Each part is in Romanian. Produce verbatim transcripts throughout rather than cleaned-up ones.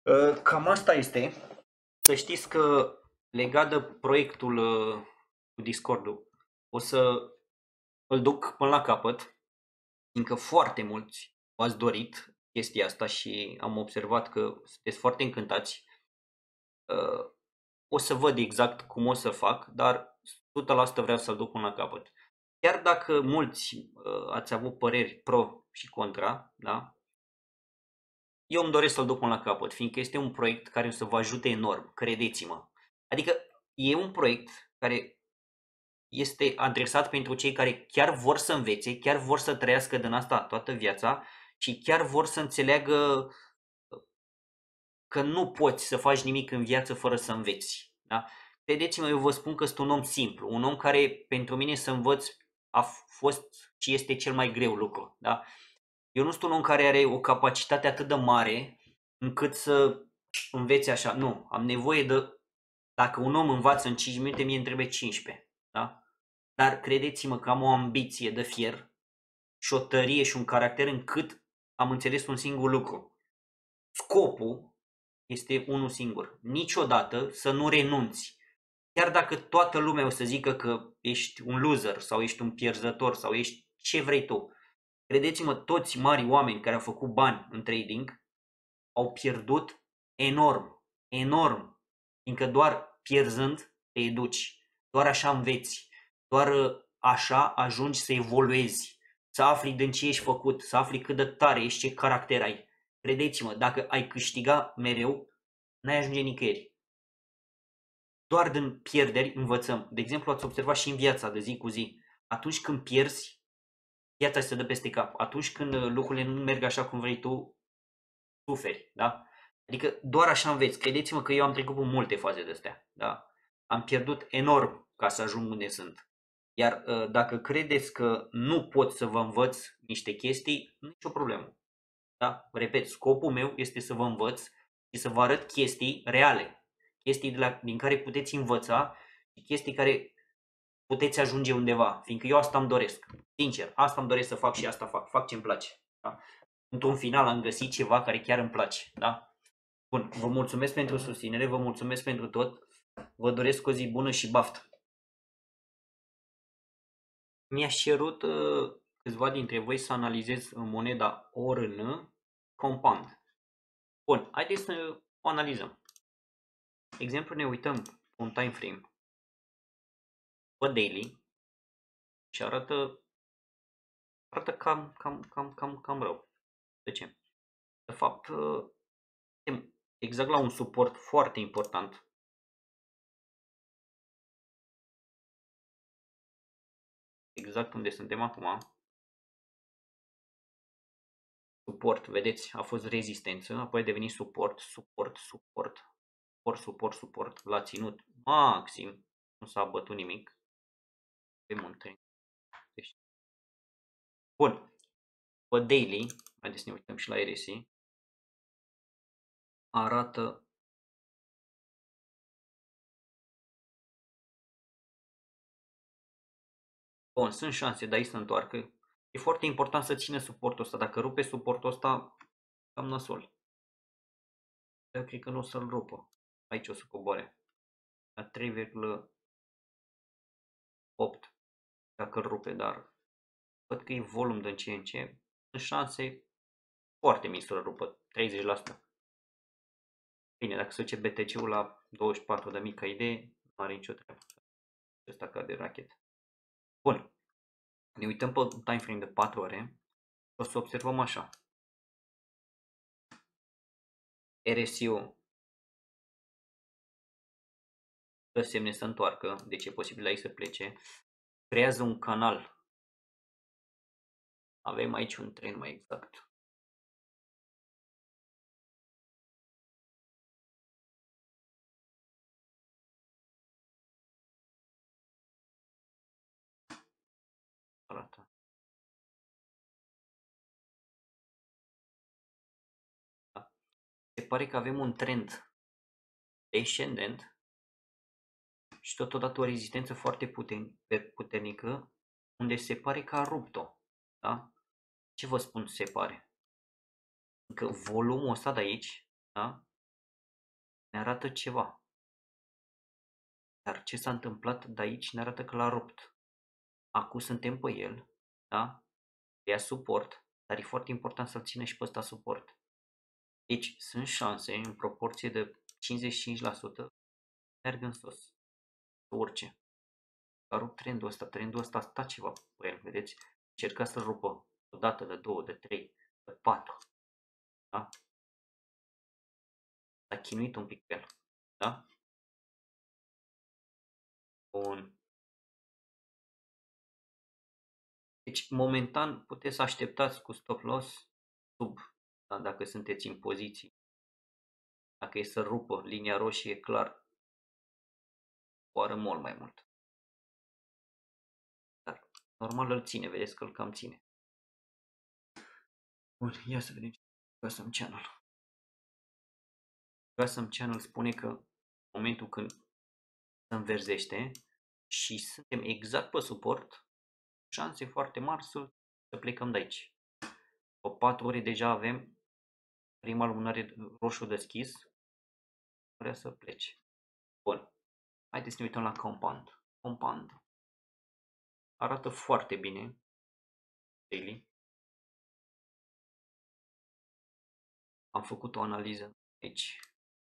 Uh, Cam asta este. Să știți că legat de proiectul uh, cu Discord-ul, o să îl duc până la capăt, fiindcă foarte mulți v-ați dorit chestia asta și am observat că sunteți foarte încântați. Uh, O să văd exact cum o să fac, dar o sută la sută vreau să-l duc până la capăt. Chiar dacă mulți uh, ați avut păreri pro și contra, da? Eu îmi doresc să-l duc până la capăt, fiindcă este un proiect care o să vă ajute enorm, credeți-mă. Adică e un proiect care este adresat pentru cei care chiar vor să învețe, chiar vor să trăiască din asta toată viața și chiar vor să înțeleagă că nu poți să faci nimic în viață fără să înveți. Da? Credeți-mă, eu vă spun că sunt un om simplu, un om care pentru mine să învăț a fost și este cel mai greu lucru. Da? Eu nu sunt un om care are o capacitate atât de mare încât să învețe așa. Nu, am nevoie de... Dacă un om învață în cinci minute, mie îmi trebuie cincisprezece. Da? Dar credeți-mă că am o ambiție de fier și o tărie și un caracter încât am înțeles un singur lucru. Scopul este unul singur. Niciodată să nu renunți. Chiar dacă toată lumea o să zică că ești un loser sau ești un pierzător sau ești ce vrei tu. Credeți-mă, toți mari oameni care au făcut bani în trading au pierdut enorm, enorm. Fiindcă doar pierzând te educi. Doar așa înveți. Doar așa ajungi să evoluezi. Să afli din ce ești făcut, să afli cât de tare ești, ce caracter ai. Credeți-mă, dacă ai câștiga mereu, n-ai ajunge nicăieri. Doar din pierderi învățăm. De exemplu, ați observat și în viața de zi cu zi. Atunci când pierzi, viața se dă peste cap. Atunci când lucrurile nu merg așa cum vrei tu, suferi, da? Adică doar așa înveți. Credeți-mă că eu am trecut pe multe faze de astea, da? Am pierdut enorm ca să ajung unde sunt. Iar dacă credeți că nu pot să vă învăț niște chestii, nicio problemă. Da? Repet, scopul meu este să vă învăț și să vă arăt chestii reale. Chestii de la, din care puteți învăța și chestii care puteți ajunge undeva. Fiindcă eu asta îmi doresc. Sincer, asta îmi doresc să fac și asta fac. Fac ce îmi place. Da? Într-un final am găsit ceva care chiar îmi place. Da? Bun, vă mulțumesc pentru susținere, vă mulțumesc pentru tot. Vă doresc o zi bună și baftă. Mi-aș cerut uh, câțiva dintre voi să analizez moneda O R N Compound. Bun, haideți să o analizăm. De exemplu, ne uităm pe un time frame pe daily și arată, arată cam, cam, cam, cam, cam rău. De ce? De fapt, suntem exact la un suport foarte important. Exact unde suntem acum. Suport, vedeți, a fost rezistență, apoi a devenit suport, suport, suport, suport, suport, suport. L-a ținut maxim, nu s-a bătut nimic. Avem un trend. Deci. Bun, pe daily, haideți să ne uităm și la R S I, arată bun, sunt șanse de aici să întoarcă. E foarte important să țină suportul ăsta. Dacă rupe suportul ăsta, cam nasol. Eu cred că nu o să-l rupă. Aici o să coboare. La trei virgulă opt. Dacă îl rupe, dar văd că e volum din ce în ce. Sunt șanse foarte mici să-l rupă. treizeci la sută. Bine, dacă se duce B T C-ul la douăzeci și patru de mii ca idee, nu are nicio treabă. Ăsta cade rachetă. Bun. Ne uităm pe un time frame de patru ore. O să observăm așa. R S I-ul dă semne să întoarcă, deci e posibil aici să plece. Creează un canal. Avem aici un trend mai exact. Arată. Da. Se pare că avem un trend descendent și totodată o rezistență foarte puternică unde se pare că a rupt-o. Da? Ce vă spun se pare? Că volumul ăsta de aici, da? ne arată ceva. Dar ce s-a întâmplat de aici ne arată că l-a rupt. Acum suntem pe el, da? Ia suport, dar e foarte important să-l țină și pe ăsta suport. Deci sunt șanse în proporție de cincizeci și cinci la sută merg în sus, să urce. A rupt trendul ăsta, trendul ăsta a stat ceva pe el, vedeți? Încerca să-l rupă o dată, de două, de trei, de patru, da? S-a chinuit un pic pe el, da? Bun. Deci, momentan, puteți să așteptați cu stop loss sub, da? Dacă sunteți în poziții. Dacă e să rupă linia roșie, clar, oară mult mai mult. Dar, normal îl ține, vedeți că îl cam ține. Bun, ia să vedem ce Custom Channel. Custom Channel spune că în momentul când se înverzește și suntem exact pe suport, șanse foarte mari să, să plecăm de aici. Pe patru ore deja avem prima lumânare roșu deschis, vrea să plece. Bun, haideți să ne uităm la Compound. Compound arată foarte bine daily. Am făcut o analiză aici.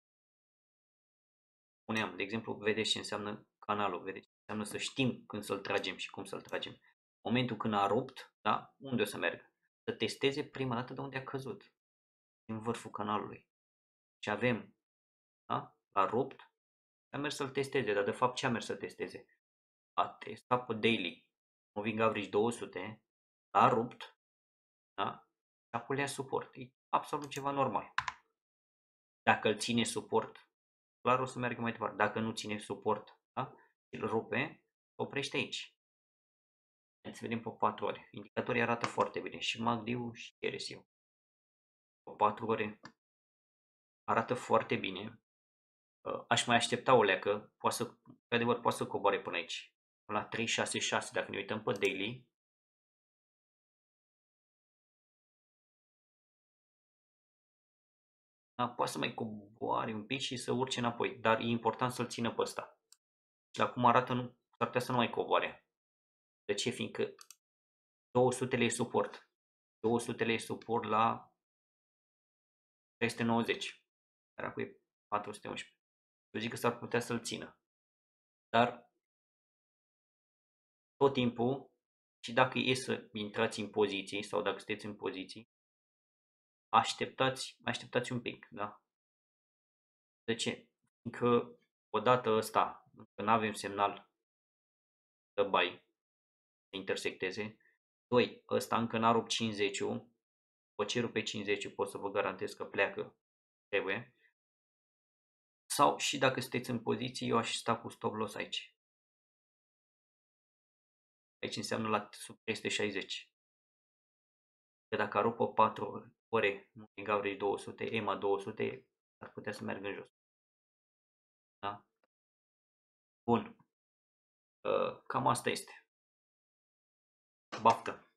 Spuneam, de exemplu, vedeți ce înseamnă canalul, vedeți ce înseamnă să știm când să-l tragem și cum să-l tragem. Momentul când a rupt, da? Unde o să meargă? Să testeze prima dată de unde a căzut. Din vârful canalului. Și avem, da? A rupt, a mers să-l testeze, dar de fapt ce a mers să testeze? A testat pe daily, moving average două sute, a rupt, da? Și acolo ia suport. E absolut ceva normal. Dacă îl ține suport, clar o să meargă mai departe. Dacă nu ține suport, da? Îl rupe, oprește aici. Să vedem pe patru ore. Indicatorii arată foarte bine. Și M A C D-ul și R S I-ul. Pe patru ore arată foarte bine. Aș mai aștepta o leacă. Poate să, pe adevăr, poate să coboare până aici. Până la trei șase șase, dacă ne uităm pe daily. Da, poate să mai coboare un pic și să urce înapoi. Dar e important să-l țină pe ăsta. Și la cum arată, nu, s-ar putea să nu mai coboare. De ce? Fiindcă două sute e suport. două sute e suport la trei sute nouăzeci. Care acum e patru sute unsprezece. Eu zic că s-ar putea să-l țină. Dar tot timpul, și dacă e să intrați în poziții sau dacă sunteți în poziții, așteptați, așteptați un pic, da? De ce? Fiindcă odată ăsta, când avem semnal de buy, să intersecteze. Doi, ăsta încă n-a rupt cincizeciul, o ce rupe cincizeciul, pot să vă garantez că pleacă, trebuie. Sau și dacă sunteți în poziții, eu aș sta cu stop loss aici. Aici înseamnă la sub trei sute șaizeci. Că dacă arupă patru ore, moving average două sute, E M A două sute, ar putea să meargă în jos. Da? Bun. Cam asta este. Baftă!